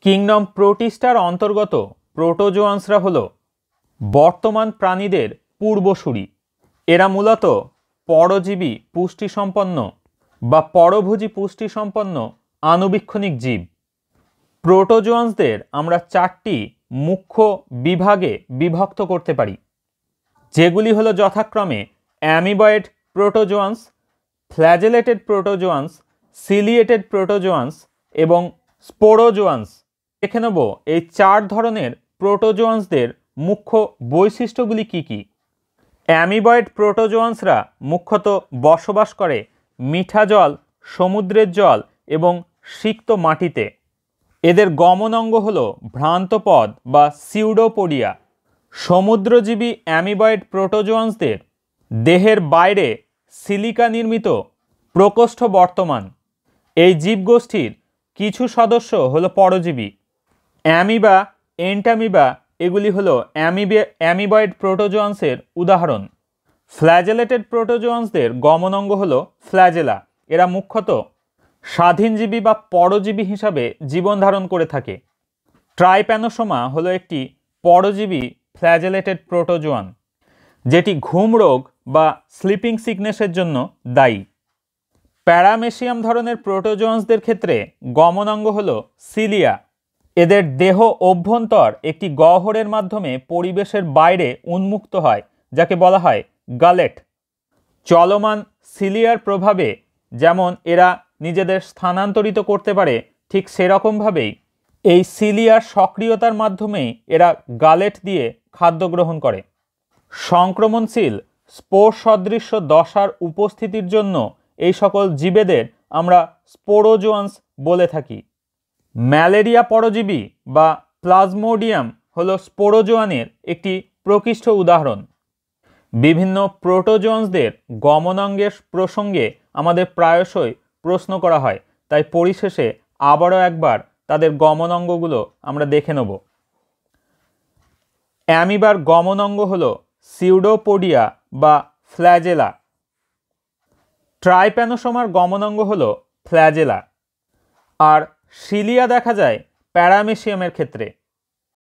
Kingdom প্রোটিস্টার অন্তর্গত প্রোটোজোয়ান্সরা হলো বর্তমান প্রাণীদের পূর্বসূরি। এরা মূলত পরজীবী পুষ্টিসম্পন্ন বা পরভোজী পুষ্টিসম্পন্ন আণুবীক্ষণিক জীব। প্রোটোজোয়ান্সদের আমরা চারটি মুখ্য বিভাগে বিভক্ত করতে পারি, যেগুলি হলো যথাক্রমে amoeboid protozoans, flagellated protozoans, ciliated protozoans এবং স্পোরোজোয়ান্স। দেখে নেব এই চার ধরনের প্রোটোজোয়ান্সদের মুখ্য বৈশিষ্ট্যগুলি কি কি। অ্যামিবয়েড প্রোটোজোয়ান্সরা মুখ্যত বসবাস করে মিঠা জল, সমুদ্রের জল এবং সিক্ত মাটিতে। এদের গমন অঙ্গ হল ভ্রান্তপদ বা সিউডোপোডিয়া। সমুদ্রজীবী অ্যামিবয়েড প্রোটোজোয়ান্সদের দেহের বাইরে সিলিকা নির্মিত প্রকোষ্ঠ বর্তমান। এই জীবগোষ্ঠীর কিছু সদস্য হলো পরজীবী। অ্যামিবা, এন্টামিবা এগুলি হলো অ্যামিবয়েড প্রোটোজোয়ান্সের উদাহরণ। ফ্ল্যাজেলেটেড প্রোটোজোয়ান্সদের গমন অঙ্গ হলো ফ্ল্যাজেলা। এরা মুখ্যত স্বাধীনজীবী বা পরজীবী হিসাবে জীবন ধারণ করে থাকে। ট্রাইপ্যানোসোমা হলো একটি পরজীবী ফ্ল্যাজেলেটেড প্রোটোজোয়ান, যেটি ঘুম রোগ বা স্লিপিং সিকনেসের জন্য দায়ী। প্যারামেসিয়াম ধরনের প্রোটোজোয়ান্সদের ক্ষেত্রে গমন অঙ্গ হল সিলিয়া। এদের দেহ অভ্যন্তর একটি গহ্বরের মাধ্যমে পরিবেশের বাইরে উন্মুক্ত হয়, যাকে বলা হয় গালেট। চলমান সিলিয়ার প্রভাবে যেমন এরা নিজেদের স্থানান্তরিত করতে পারে, ঠিক সেরকমভাবেই এই সিলিয়ার সক্রিয়তার মাধ্যমেই এরা গালেট দিয়ে খাদ্য গ্রহণ করে। সংক্রমণশীল স্পোর সদৃশ্য দশার উপস্থিতির জন্য এই সকল জীবেদের আমরা স্পোরোজোয়ান্স বলে থাকি। ম্যালেরিয়া পরজীবী বা প্লাজমোডিয়াম হলো স্পোরোজোয়ানের একটি প্রকৃষ্ট উদাহরণ। বিভিন্ন প্রোটোজোয়ান্সদের গমনাঙ্গের প্রসঙ্গে আমাদের প্রায়শই প্রশ্ন করা হয়, তাই পরিশেষে আবারও একবার তাদের গমনাঙ্গগুলো আমরা দেখে নেব। অ্যামিবার গমনাঙ্গ হল সিউডোপোডিয়া বা ফ্ল্যাজেলা। ট্রাইপ্যানোসোমার গমনাঙ্গ হল ফ্ল্যাজেলা। আর সিলিয়া দেখা যায় প্যারামেসিয়ামের ক্ষেত্রে।